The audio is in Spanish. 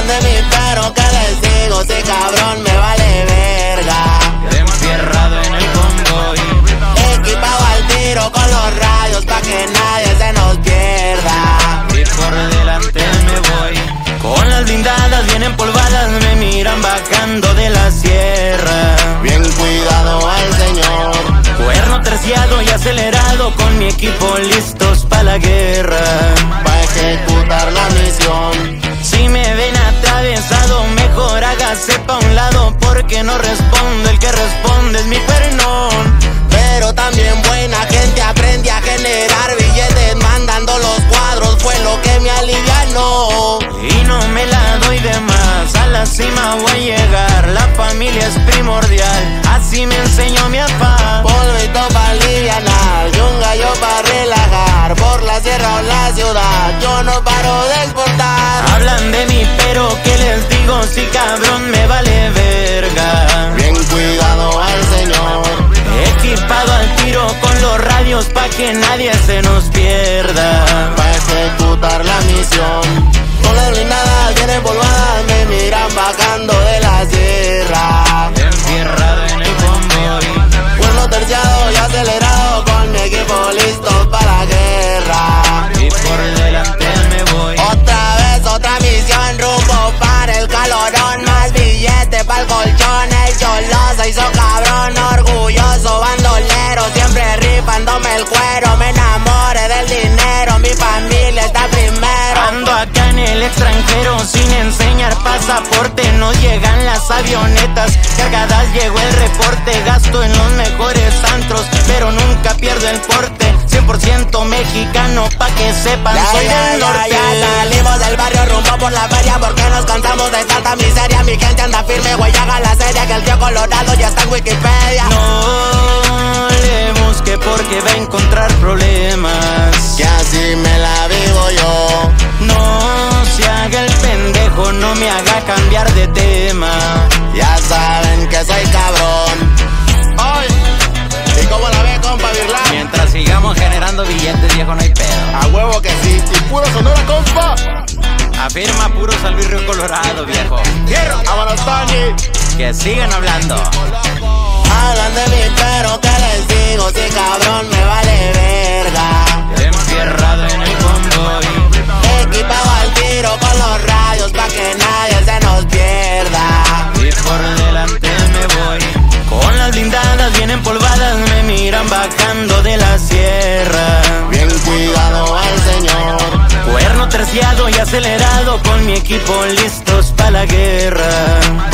Hablan de mí, pero ¿qué les digo? Si cabrón me vale verga. Enfierrado en el convoy, Equipado al tiro con los radios pa' que nadie se nos pierda. y por delante me voy. Con las blindadas bien empolvadas me miran bajando de la sierra. Bien cuidado al señor. Cuerno terciado y acelerado con mi equipo listos pa' la guerra. Pa' ejecutar la misión. Si me ven atravesado, mejor hágase pa' un lado, porque no respondo, el que responde es mi pernón. Pero también buena gente aprende a generar billetes, mandando los cuadros fue lo que me alivianó. Y no me la doy de más, a la cima voy a llegar, la familia es primordial, así me enseñó mi papá. Polvito pa' alivianar y un gallo pa' relajar, por la sierra o la ciudad yo no paro de exportar. Hablan de mí, pero ¿qué les digo? Si cabrón me vale verga. Bien cuidado al señor. Equipado al tiro con los radios pa' que nadie se nos pierda. Pa' ejecutar la misión. Con las blindadas bien empolvadas me miran bajando de la sierra. Enfierrado en el convoy, Pueblo terciado y acelerado con mi equipo listo para la guerra. y por delante me voy. Otra vez otra misión, rumbo para el calorón. Más billete pa'l colchón, el cholo se hizo cabrón. Orgulloso bandolero, siempre rifándome el cuero. Me enamoré del dinero, mi familia está primero. Ando acá en el extranjero sin enseñar pasaporte. Nos llegan las avionetas cargadas, llegó el reporte. Gasto en los mejores antros, pero nunca pierdo el porte. 100% mexicano, pa' que sepan, soy del norte. Ya salimos del barrio rumbo por la feria, porque nos cansamos de tanta miseria. Mi gente anda firme, güey, haga la serie, que el tío Colorado ya está en Wikipedia. No le busque porque va a encontrar problemas. Que así me la vivo yo. No se haga el pendejo, no me haga cambiar de tema. Ya saben que soy cabrón. Ay, ¿y cómo la ve, compa Virlán? Mientras sigamos generando billetes, viejo, no hay pedo. A huevo que sí, y puro Sonora, compa. Afirma puro San Luis Río Colorado, viejo. ¡Hierro! ¡Vámonos, Tony! Que sigan hablando. Hablan de mí, pero ¿qué les digo? Si cabrón me vale verga. Enfierrado en el convoy, Equipado al tiro con los radios pa' que nadie se nos pierda. y por delante me voy. Con las blindadas bien empolvadas me miran bajando de la sierra. Bien cuidado al señor. Cuerno terciado y acelerado con mi equipo listos pa' la guerra.